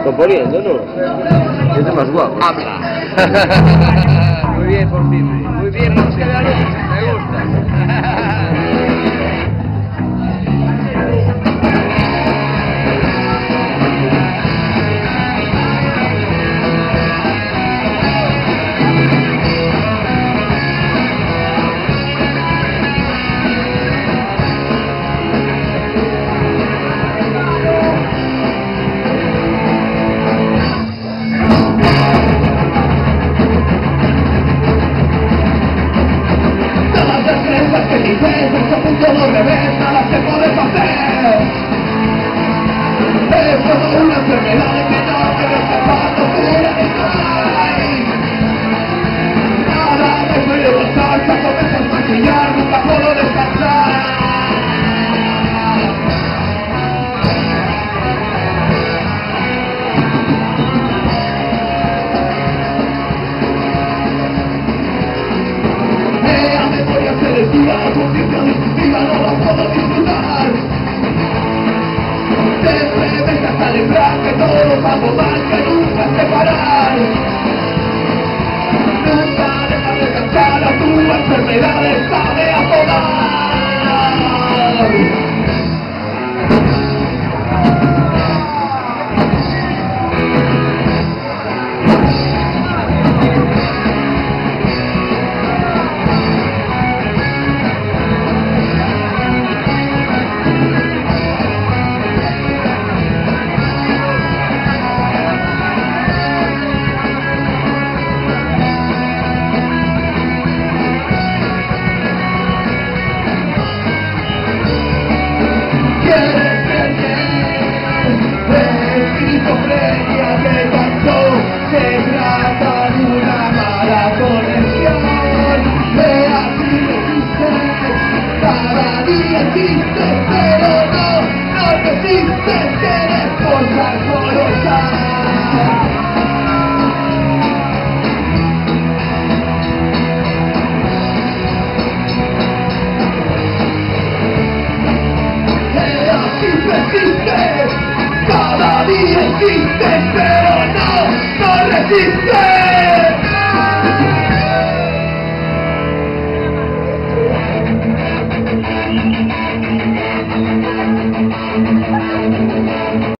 Componiendo, ¿no? Es de más guapo. Habla. Muy bien, por fin. Muy bien, nos queda me gusta. Todo revés, nada se puede hacer. Es como una enfermedad que no quiero escapar, no cura ni hay. Nada me puede gozar, ya comienzo a maquillar, nunca puedo descansar. Me voy a hacer el día, la condición distintiva no la puedo disfrutar. Siempre me encanta lembrar que todos hago mal, que nunca sé parar. Nunca dejar descansar a tu enfermedad, sabe a podar. Esquizofrenia me cansó, se trata de una mala conexión. Vea si resistes, cada día existes, pero no resistes, tienes cosas colosas. Vea si resistes, cada día existes, pero no resistes.